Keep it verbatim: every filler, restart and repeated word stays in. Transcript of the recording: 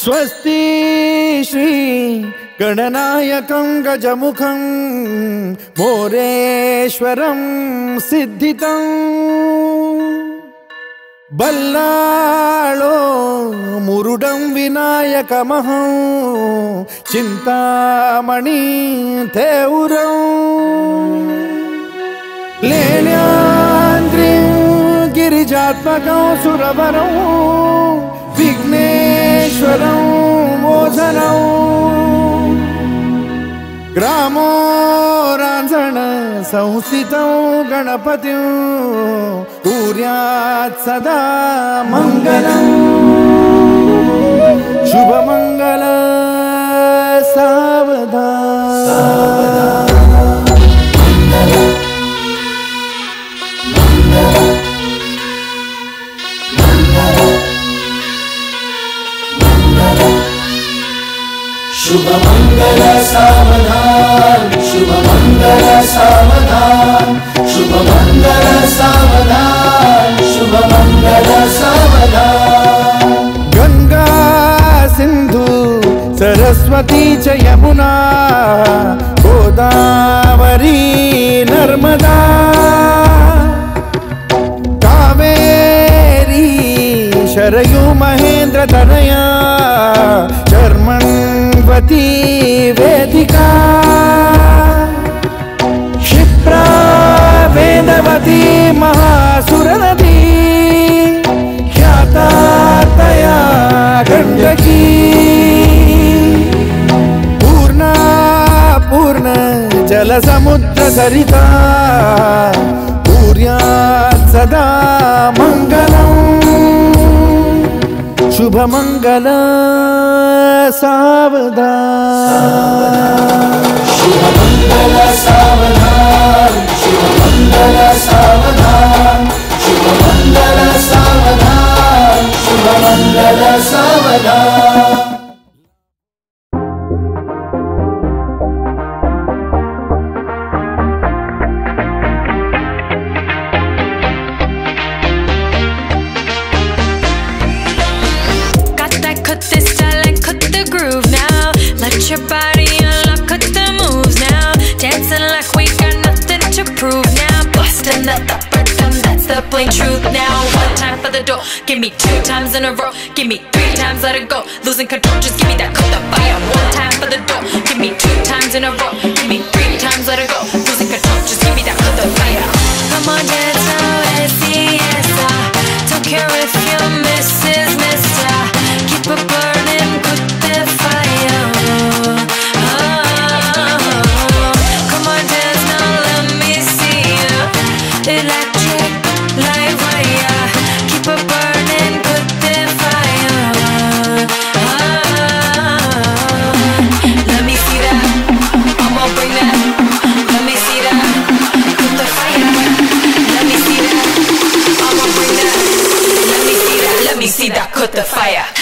स्वस्ति श्री गणनायकं गजमुखं मोरेश्वरं सिद्धितं बल्लाळो मुरुडं विनायकमहं चिंतामणि थेउरं लेण्याद्रिं गिरिजात्मकं सुरवरं विघ्नेश्वरं मोचनं ग्रामो रांझण संस्थितं गणपतिं कुर्यात् सदा मंगलं शुभमंगल सावधान शुभ मंगल सावधान शुभ मंगल सावधान शुभ मंगल सावधान शुभ मंगल सावधान गंगा सिंधु सरस्वती च यमुना गोदावरी नर्मदा कावेरी शरयू महेंद्र तनया चर्मण्वती वेदिका क्षिप्रा वेदवती महासुरनदी ख्याता तया गंडकी पूर्णा पूर्ण जल समुद्र सरिता कुर्यात् सदा मंगलम् शुभ मंगल सावधान शुभ मंगल सावधान शुभ मंगल सावधान शुभ मंगल सावधान शुभ मंगल सावधान Your body unlock with the moves now, dancing like we got nothing to prove now, busting that the rhythm, that's the plain truth now. One time for the door, give me two times in a row, give me three times, let it go, losing control, just give me that cut the fire. One time for the door, give me two times in a row, give me three times, let it go, losing control, just give me that cut the fire. Come on, dance now, S E S A, don't care if you're Missus Mister, keep it burning, put the fire. Electric light wire, keep it burning, put the fire. Ah, let me see that, I'ma bring that. Let me see that, put the fire. Let me see that, I'ma bring that. Let me see that, let me see that, put the fire.